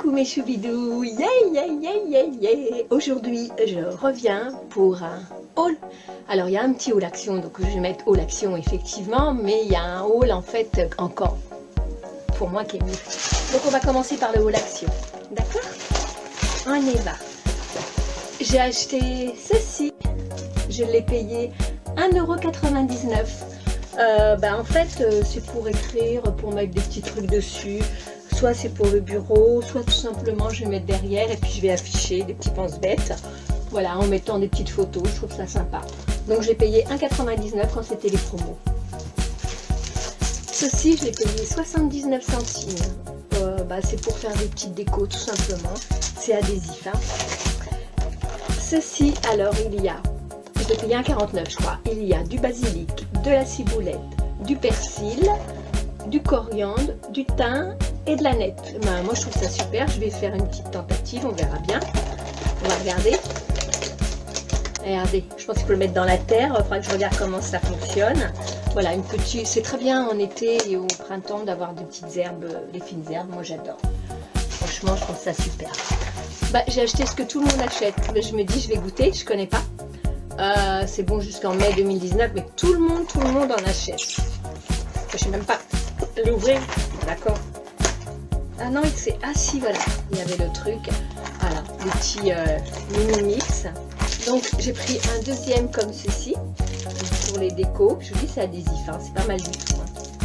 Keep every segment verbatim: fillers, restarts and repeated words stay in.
Coucou mes choubidous, yeah yeah yeah yeah yeah. Aujourd'hui je reviens pour un haul. Alors il y a un petit haul action, donc je vais mettre haul action effectivement, mais il y a un haul en fait encore pour moi qui est mieux. Donc on va commencer par le haul action, d'accord? On y va. J'ai acheté ceci, je l'ai payé un euro quatre-vingt-dix-neuf. Euh, bah en fait euh, c'est pour écrire, pour mettre des petits trucs dessus. Soit c'est pour le bureau, soit tout simplement je vais mettre derrière et puis je vais afficher des petits pense-bêtes. Voilà, en mettant des petites photos, je trouve ça sympa. Donc je l'ai payé un euro quatre-vingt-dix-neuf quand c'était les promos. Ceci, je l'ai payé soixante-dix-neuf centimes. Euh, bah, c'est pour faire des petites décos tout simplement. C'est adhésif. Hein. Ceci, alors il y a, je l'ai payé un euro quarante-neuf je crois. Il y a du basilic, de la ciboulette, du persil, du coriandre, du thym et de la nette. Ben, moi je trouve ça super, je vais faire une petite tentative, on verra bien. On va regarder. Regardez, je pense qu'il faut le mettre dans la terre, il faudra que je regarde comment ça fonctionne. Voilà, une petite, c'est très bien en été et au printemps d'avoir des petites herbes, des fines herbes, moi j'adore. Franchement, je trouve ça super. Bah, j'ai acheté ce que tout le monde achète, je me dis je vais goûter, je connais pas. Euh, c'est bon jusqu'en mai deux mille dix-neuf, mais tout le monde, tout le monde en achète. Je sais même pas l'ouvrir, d'accord. Ah non, c'est ah si voilà, il y avait le truc, voilà, des petits euh, mini mix. Donc j'ai pris un deuxième comme ceci pour les décos. Je vous dis c'est adhésif, hein, c'est pas mal du tout.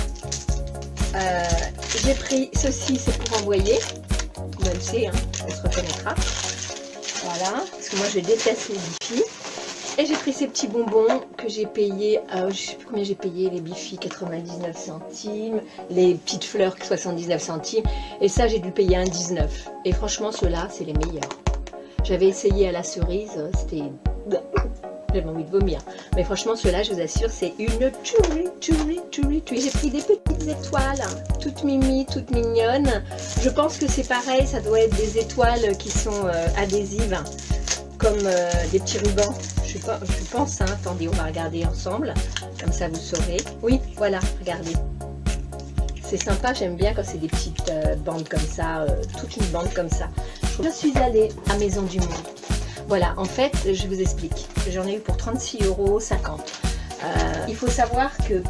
Hein. Euh, j'ai pris ceci, c'est pour envoyer. Vous le savez, hein, on se reconnaîtra. Voilà, parce que moi je déteste les bifis. Et j'ai pris ces petits bonbons que j'ai payé, euh, je sais plus combien j'ai payé, les bifis quatre-vingt-dix-neuf centimes, les petites fleurs soixante-dix-neuf centimes, et ça j'ai dû payer un dix-neuf. Et franchement ceux-là c'est les meilleurs. J'avais essayé à la cerise, c'était... J'avais envie de vomir. Mais franchement ceux-là je vous assure c'est une tuerie, tuerie, tuerie, tuerie. J'ai pris des petites étoiles, toutes mimi, toutes mignonnes. Je pense que c'est pareil, ça doit être des étoiles qui sont euh, adhésives, comme euh, des petits rubans. Je, pas, je pense, hein. Attendez, on va regarder ensemble, comme ça vous saurez. Oui, voilà, regardez. C'est sympa, j'aime bien quand c'est des petites euh, bandes comme ça, euh, toute une bande comme ça. Je suis allée à Maison du Monde. Voilà, en fait, je vous explique. J'en ai eu pour trente-six euros cinquante. Euh, il faut savoir que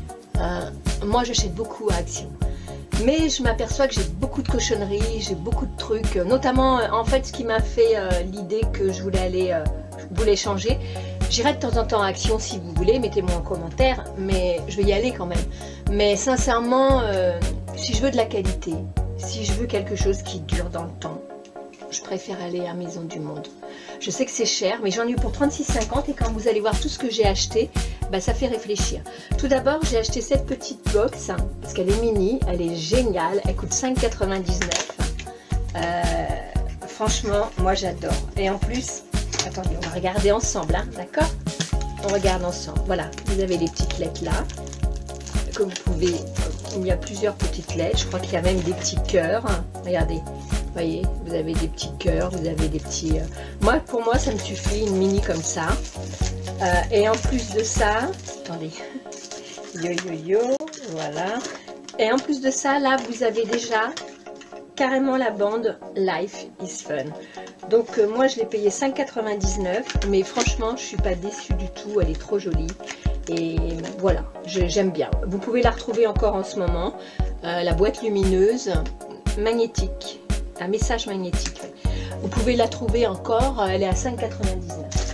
euh, moi, j'achète beaucoup à Action. Mais je m'aperçois que j'ai beaucoup de cochonneries, j'ai beaucoup de trucs, notamment en fait ce qui m'a fait euh, l'idée que je voulais aller, euh, je voulais changer. J'irai de temps en temps à Action si vous voulez, mettez-moi en commentaire, mais je vais y aller quand même. Mais sincèrement, euh, si je veux de la qualité, si je veux quelque chose qui dure dans le temps, je préfère aller à Maison du Monde. Je sais que c'est cher, mais j'en ai eu pour trente-six cinquante et quand vous allez voir tout ce que j'ai acheté, bah, ça fait réfléchir. Tout d'abord, j'ai acheté cette petite box, hein, parce qu'elle est mini, elle est géniale, elle coûte cinq euros quatre-vingt-dix-neuf. Euh, franchement, moi j'adore. Et en plus, attendez, on va regarder ensemble, hein, d'accord? On regarde ensemble. Voilà, vous avez les petites lettres là, que vous pouvez, il y a plusieurs petites lettres, je crois qu'il y a même des petits cœurs. Regardez. Vous voyez, vous avez des petits cœurs, vous avez des petits... Euh... Moi, pour moi, ça me suffit, une mini comme ça. Euh, et en plus de ça... Attendez. Yo, yo, yo. Voilà. Et en plus de ça, là, vous avez déjà carrément la bande Life is Fun. Donc, euh, moi, je l'ai payé cinq euros quatre-vingt-dix-neuf. Mais franchement, je ne suis pas déçue du tout. Elle est trop jolie. Et voilà, j'aime bien. Vous pouvez la retrouver encore en ce moment. Euh, la boîte lumineuse, magnétique. Un message magnétique. Vous pouvez la trouver encore, elle est à cinq euros quatre-vingt-dix-neuf.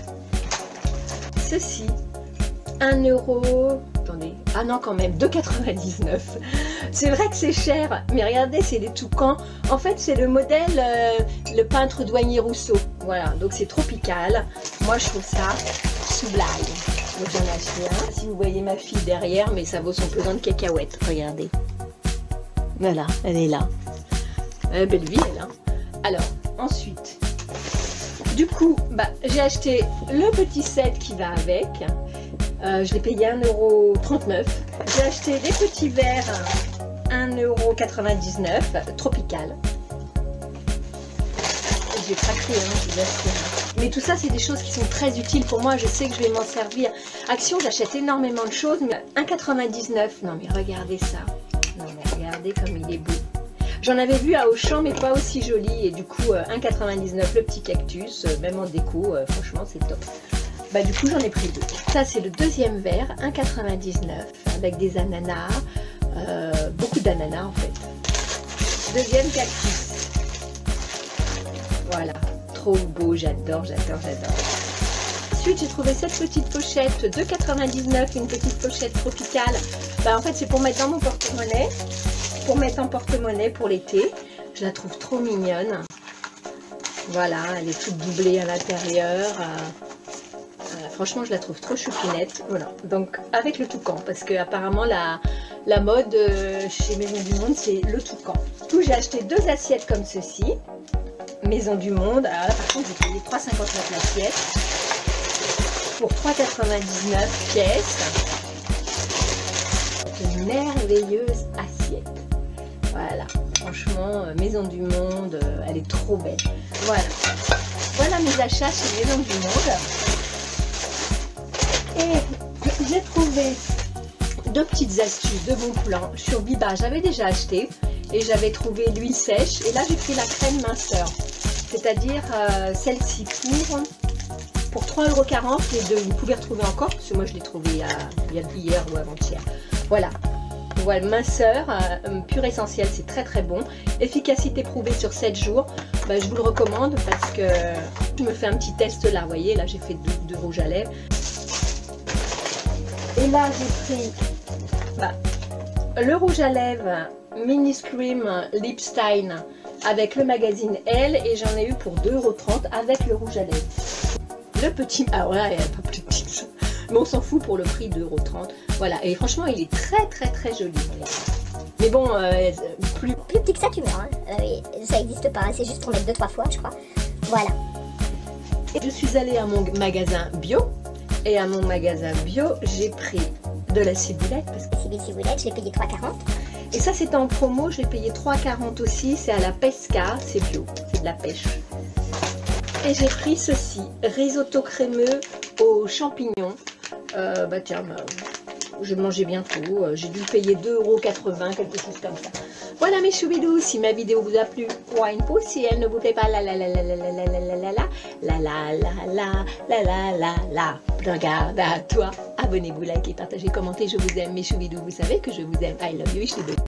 Ceci, un euro. Attendez, ah non, quand même, deux euros quatre-vingt-dix-neuf. C'est vrai que c'est cher, mais regardez, c'est des toucans. En fait, c'est le modèle, euh, le peintre Douanier Rousseau. Voilà, donc c'est tropical. Moi, je trouve ça sublime. Donc j'en ai acheté un. Si vous voyez ma fille derrière, mais ça vaut son pesant de cacahuètes. Regardez. Voilà, elle est là. Euh, belle vie elle, hein. Alors ensuite du coup bah, j'ai acheté le petit set qui va avec, euh, je l'ai payé un euro trente-neuf. J'ai acheté les petits verres un euro quatre-vingt-dix-neuf tropical. J'ai craqué, hein, je vous assure. Mais tout ça c'est des choses qui sont très utiles pour moi, je sais que je vais m'en servir. Action, j'achète énormément de choses, mais un euro quatre-vingt-dix-neuf, non mais regardez ça, non mais regardez comme il est beau. J'en avais vu à Auchan, mais pas aussi joli. Et du coup, euh, un euro quatre-vingt-dix-neuf le petit cactus, euh, même en déco, euh, franchement, c'est top. Bah, du coup, j'en ai pris deux. Ça, c'est le deuxième verre, un euro quatre-vingt-dix-neuf, avec des ananas, euh, beaucoup d'ananas en fait. Deuxième cactus. Voilà, trop beau, j'adore, j'adore, j'adore. Ensuite, j'ai trouvé cette petite pochette, deux euro quatre-vingt-dix-neuf, une petite pochette tropicale. Bah, en fait, c'est pour mettre dans mon porte-monnaie. Pour mettre en porte-monnaie pour l'été. Je la trouve trop mignonne. Voilà, elle est toute doublée à l'intérieur. Euh, euh, franchement, je la trouve trop choupinette. Voilà, donc avec le toucan, parce que apparemment la, la mode euh, chez Maison du Monde, c'est le toucan. Du coup, j'ai acheté deux assiettes comme ceci. Maison du Monde. Alors là, par contre, j'ai payé trois euros cinquante-neuf l'assiette. Pour trois euros quatre-vingt-dix-neuf pièces. Une merveilleuse assiette. Voilà, franchement, euh, Maison du Monde, euh, elle est trop belle. Voilà, voilà mes achats chez Maison du Monde. Et j'ai trouvé deux petites astuces de bon plan sur Biba. J'avais déjà acheté et j'avais trouvé l'huile sèche. Et là, j'ai pris la crème minceur, c'est-à-dire euh, celle-ci pour, pour trois euros quarante. Les deux, vous pouvez retrouver encore, parce que moi, je l'ai trouvé euh, hier ou avant-hier. Voilà. Voilà, minceur, euh, pur essentiel, c'est très très bon. Efficacité prouvée sur sept jours. Bah, je vous le recommande parce que je me fais un petit test là, vous voyez, là j'ai fait deux, deux rouges à lèvres. Et là j'ai pris bah, le rouge à lèvres Mini Scream Lipstein avec le magazine Elle et j'en ai eu pour deux euros trente avec le rouge à lèvres. Le petit, ah ouais, elle n'est pas plus petite que ça. Mais on s'en fout pour le prix de deux euros trente. Voilà, et franchement, il est très très très joli. Mais bon, euh, plus... Plus petit que ça, tu verras. Hein. Euh, ça n'existe pas, c'est juste pour mettre deux trois fois, je crois. Voilà. Et je suis allée à mon magasin bio. Et à mon magasin bio, j'ai pris de la ciboulette. Parce que... La ciboulette, je l'ai payé trois euros quarante. Et ça, c'était en promo, je l'ai payé trois euros quarante aussi. C'est à la Pesca, c'est bio, c'est de la pêche. Et j'ai pris ceci, risotto crémeux aux champignons. Euh, bah tiens, bah, je vais manger bientôt. Euh, j'ai dû payer deux euros quatre-vingts, quelque chose comme ça. Voilà mes choubidous, si ma vidéo vous a plu, point une pouce. Si elle ne vous plaît pas, la la la la la la la la la la la la la la la la la regarde à toi. Abonnez-vous, likez, partagez, commentez. Je vous aime mes choubidous. Vous savez que je vous aime. I love you.